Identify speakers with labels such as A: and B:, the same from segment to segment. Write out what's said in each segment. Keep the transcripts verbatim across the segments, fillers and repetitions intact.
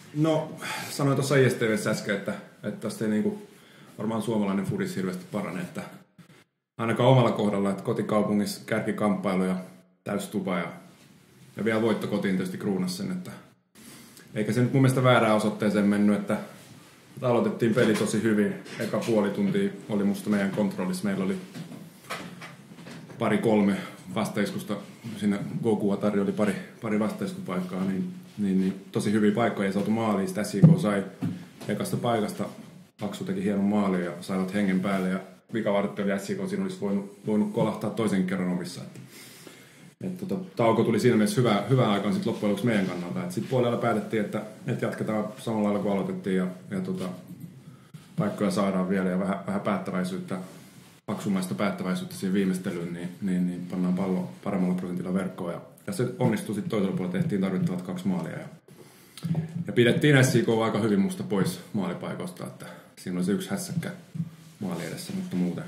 A: No, sanoin tuossa I S T V:ssä äsken, että, että tästä ei niinku, varmaan suomalainen fudis hirveästi parane, että ainakaan omalla kohdalla, että kotikaupungissa kärkikamppailu ja täystupa ja, ja vielä voitto kotiin tietysti kruunas sen, että eikä se nyt mun mielestä väärään osoitteeseen mennyt, että aloitettiin peli tosi hyvin. Eka puoli tuntia oli musta meidän kontrollissa. Meillä oli pari kolme vastaiskusta. Siinä Gokua tarjoili pari, pari vastaiskupaikkaa. Niin, niin, niin, tosi hyviä paikkoja ei saatu maaliin. Sitä S I K sai ekasta paikasta. Paksu teki hienon maalin ja saivat hengen päälle. Ja vikavartti oli S I K. Siinä olisi voinut, voinut kolahtaa toisen kerran omissa. Et tota, tauko tuli siinä mielessä hyvä, hyvä aikaan sit loppujen lopuksi meidän kannalta. Sitten puolella päätettiin, että, että jatketaan samalla lailla kuin aloitettiin ja, ja tota, paikkoja saadaan vielä ja vähän, vähän päättäväisyyttä, paksumaista päättäväisyyttä siihen viimeistelyyn, niin, niin, niin pannaan pallo paremmalla prosentilla verkkoon. Ja, ja se onnistui sitten toisella puolella, tehtiin tarvittavat kaksi maalia. Ja, ja pidettiin S I K aika hyvin musta pois maalipaikosta, että siinä oli se yksi hässäkkä maali edessä, mutta muuten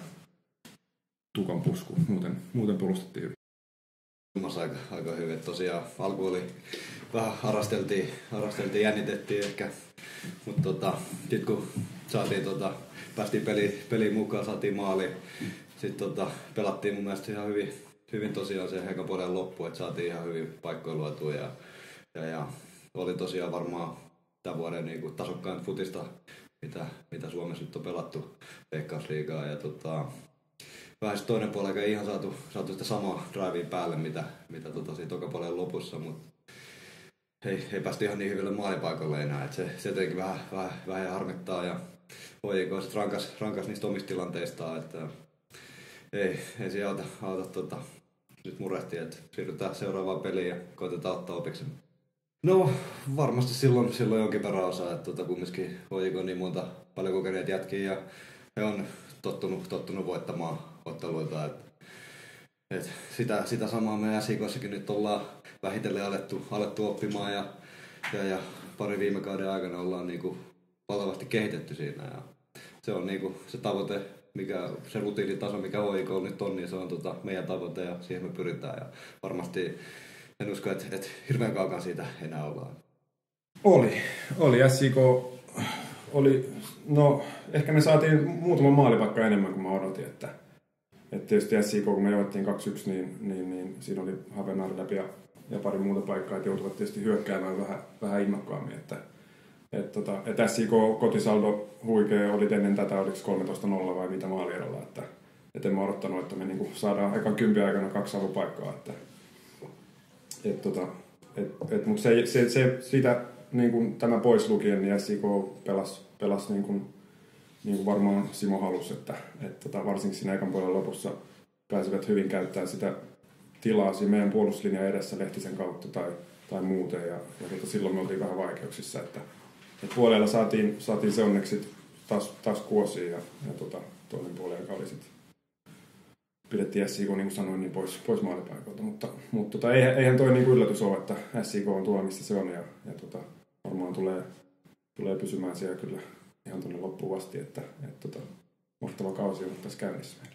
A: tukan pusku, muuten, muuten puolustettiin hyvin.
B: Aika, aika hyvin. Tosiaan alku oli vähän harrasteltiin, harrasteltiin jännitettiin ehkä, mutta tota, sitten kun saatiin, tota, päästiin peli, peliin mukaan, saatiin maali, sitten tota, pelattiin mun mielestä ihan hyvin, hyvin tosiaan se ekan puolen loppu, että saatiin ihan hyvin paikkoja luotua ja, ja, ja oli tosiaan varmaan tämän vuoden niin kuin tasokkain futista, mitä, mitä Suomessa nyt on pelattu Veikkausliigaa ja tota, vähän toinen puoli ei ihan saatu, saatu sitä samaa drivea päälle, mitä, mitä tota siinä toka puolen lopussa, mutta ei, ei päästy ihan niin hyville maalipaikoille enää. Et se, se jotenkin vähän, vähän, vähän harmittaa ja H J K sitten rankas, rankas niistä omista tilanteistaan, että ei, ei se auta, auta tota, nyt murehtia, että siirrytään seuraavaan peliin ja koitetaan ottaa opiksi. No varmasti silloin, silloin jonkin verran osaa, että tota, kumminkin H J K on niin monta paljon kokeneet jätkiä ja he on tottunut, tottunut voittamaan otteluita. Et, et sitä, sitä samaa me S I K:ssakin nyt ollaan vähitellen alettu, alettu oppimaan ja, ja, ja pari viime kauden aikana ollaan niinku valtavasti kehitetty siinä. Ja se on niinku se tavoite, mikä, se rutiinitaso, mikä H J K nyt on, niin se on tota meidän tavoite ja siihen me pyritään. Ja varmasti en usko, että et hirveän kaukan siitä enää ollaan.
A: Oli. Oli. S I K oli, no ehkä me saatiin muutama maalipaikka enemmän kuin mä odotin, että, että tietysti S I K kun me joettiin kaksi yksi, niin, niin, niin siinä oli Havenaari läpi ja, ja pari muuta paikkaa, että joutuvat tietysti hyökkäämään vähän, vähän innokkaammin, että et, tota, et S I K kotisaldo huikea, oli ennen tätä, oliko kolmetoista nolla vai mitä maalierolla, että et en mä odottanut, että me niinku saadaan ekan kympin aikana kaksi alupaikkaa, että et, tota, et, et, mutta se, se, se, sitä niin kuin tämä pois lukien, niin S I K pelasi, pelasi niin kuin, niin kuin varmaan Simo halusi, että, että tota, varsinkin siinä ekan puolen lopussa pääsivät hyvin käyttämään sitä tilaa siinä meidän puolustuslinjan edessä Lehtisen kautta tai, tai muuten. Ja, ja tota, silloin me oltiin vähän vaikeuksissa, että, että puolella saatiin, saatiin se onneksi taas, taas kuosiin ja, ja tota, toinen puoli, joka oli sitten pidettiin S I K, niin kuin sanoin, niin pois, pois maalipaikalta. Mutta, mutta tota, eihän toi niin kuin yllätys ole, että S I K on tuolla, missä se on. Ja, ja tota, varmaan tulee, tulee pysymään siellä kyllä ihan tuonne loppuun asti, että, että tota, mahtava kausi on tässä käynnissä meillä.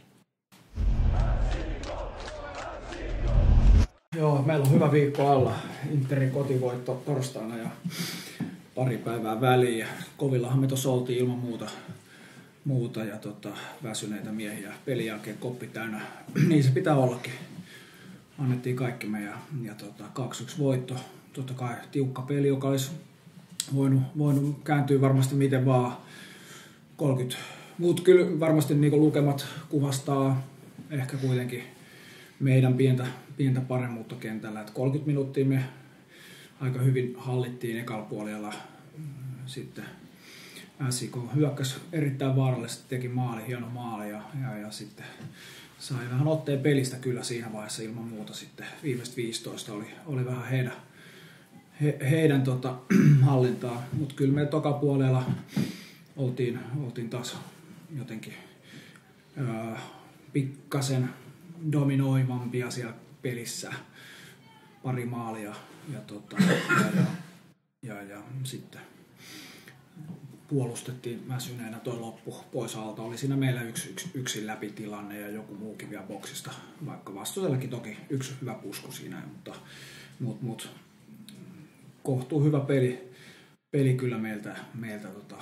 C: Joo, meillä on hyvä viikko alla. Interin kotivoitto torstaina ja pari päivää väliin. Kovillahan me tuossa oltiin ilman muuta. muuta ja tota, väsyneitä miehiä. Pelin jälkeen koppi täynnä. Niin se pitää ollakin. Annettiin kaikki me ja, ja tota, kaksi yksi voitto. Totta kai tiukka peli, joka olisi voinut, voinut kääntyä varmasti miten vaan kolmekymmentä. Mutta kyllä varmasti niinku lukemat kuvastaa ehkä kuitenkin meidän pientä, pientä paremmuutta kentällä. Et kolmekymmentä minuuttia me aika hyvin hallittiin ekalla puolella. Sitten S I K hyökkäsi erittäin vaarallisesti, teki maali, hieno maali ja, ja, ja sitten sai vähän otteen pelistä kyllä siinä vaiheessa ilman muuta. Sitten viimeistä viisitoista oli, oli vähän heidän, he, heidän tota, hallintaa, mutta kyllä me toka puolella oltiin, oltiin taas jotenkin ää, pikkasen dominoivampia siellä pelissä, pari maalia ja, tota, ja, ja, ja, ja sitten puolustettiin väsyneenä tuo loppu pois alta. Oli siinä meillä yksi, yksi, yksin läpi tilanne ja joku muukin vielä boksista, vaikka vastuusellakin toki yksi hyvä pusku siinä, mutta mut, mut, kohtuu hyvä peli, peli kyllä meiltä, meiltä tota,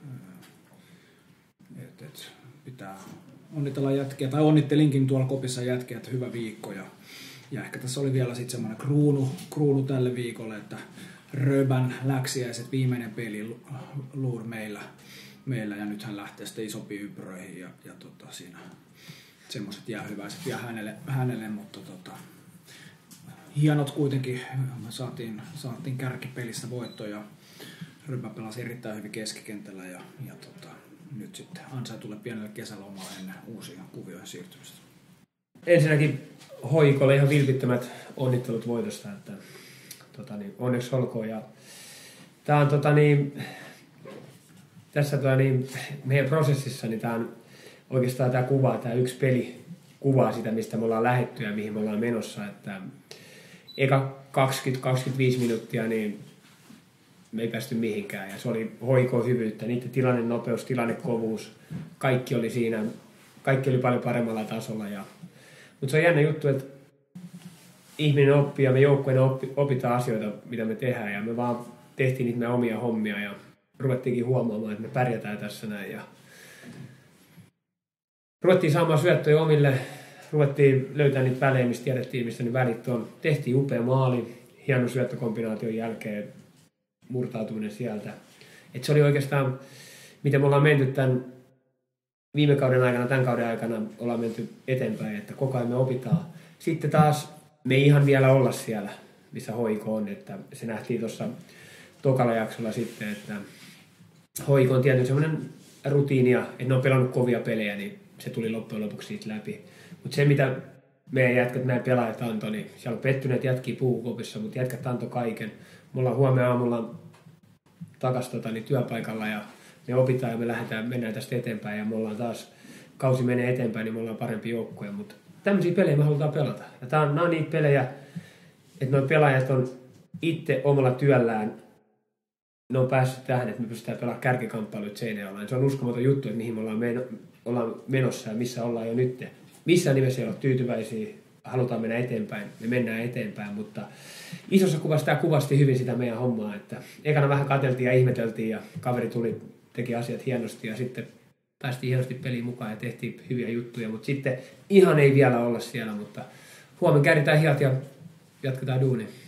C: et, et, pitää onnitella jätkiä, tai onnittelinkin tuolla kopissa jätkiä, että hyvä viikko. Ja, ja ehkä tässä oli vielä sitten semmoinen kruunu, kruunu tälle viikolle, että Röbän läksiäiset viimeinen peli luur meillä, meillä ja nythän lähtee sitten isompiin ympyröihin ja, ja tota, siinä semmoiset jäähyväiset vielä hänelle, hänelle mutta tota, hienot kuitenkin, me saatiin, saatiin kärkipelissä voitto ja Röbä pelasi erittäin hyvin keskikentällä ja, ja tota, nyt sitten ansaitulle pienelle kesälomalle ennen uusia kuvioihin siirtymistä.
D: Ensinnäkin Hoikolle ihan vilpittömät onnittelut voitosta, että tota niin, onneksi olkoon. Ja tää on tota niin, tässä tota niin, meidän prosessissa niin tää on oikeastaan tää kuvaa, tää yksi peli kuvaa sitä, mistä me ollaan lähdetty ja mihin me ollaan menossa. Että eka kaksikymmentä kaksikymmentäviisi minuuttia niin me ei päästy mihinkään ja se oli Hoikon hyvyyttä, niiden tilanne nopeus, tilannekovuus, kaikki oli siinä, kaikki oli paljon paremmalla tasolla. Ja, mutta se on jännä juttu, että ihminen oppii ja me joukkueena oppi, opitaan asioita, mitä me tehdään ja me vaan tehtiin niitä meidän omia hommia ja ruvettiinkin huomaamaan, että me pärjätään tässä näin. Ja ruvettiin saamaan syöttöjä omille, ruvettiin löytämään niitä välejä, mistä tiedettiin, mistä ne välit on. Tehtiin upea maali, hieno syöttökombinaation jälkeen murtautuminen sieltä. Et se oli oikeastaan, miten me ollaan menty tämän viime kauden aikana, tämän kauden aikana ollaan menty eteenpäin, että koko ajan me opitaan. Sitten taas me ei ihan vielä olla siellä, missä Hoiko on, että se nähtiin tuossa tokalla jaksolla sitten, että Hoiko on tietysti semmoinen rutiinia, että ne on pelannut kovia pelejä, niin se tuli loppujen lopuksi siitä läpi. Mutta se, mitä meidän jätkät, meidän pelaajat antoi, niin siellä on pettyneet jätkiä puukopissa, mutta jätkät antoi kaiken. Me ollaan huomenna aamulla takas tota, niin työpaikalla ja me opitaan ja me lähdetään, mennään tästä eteenpäin ja me ollaan taas, kausi menee eteenpäin, niin me ollaan parempi joukkue, mutta tämmöisiä pelejä me halutaan pelata. Ja tää on, nämä on niitä pelejä, että nuo pelaajat on itse omalla työllään, ne on päässyt tähän, että me pystytään pelaamaan kärkikamppailuita Seinäjoella. Se on uskomaton juttu, että mihin me ollaan, meno, ollaan menossa ja missä ollaan jo nyt. Missään nimessä ei ole tyytyväisiä, halutaan mennä eteenpäin, me mennään eteenpäin, mutta isossa kuvassa tämä kuvasti hyvin sitä meidän hommaa, että ekana vähän katseltiin ja ihmeteltiin ja kaveri tuli, teki asiat hienosti ja sitten päästiin hienosti peliin mukaan ja tehtiin hyviä juttuja, mutta sitten ihan ei vielä olla siellä, mutta huomenna kääritään hiat ja jatketaan duunia.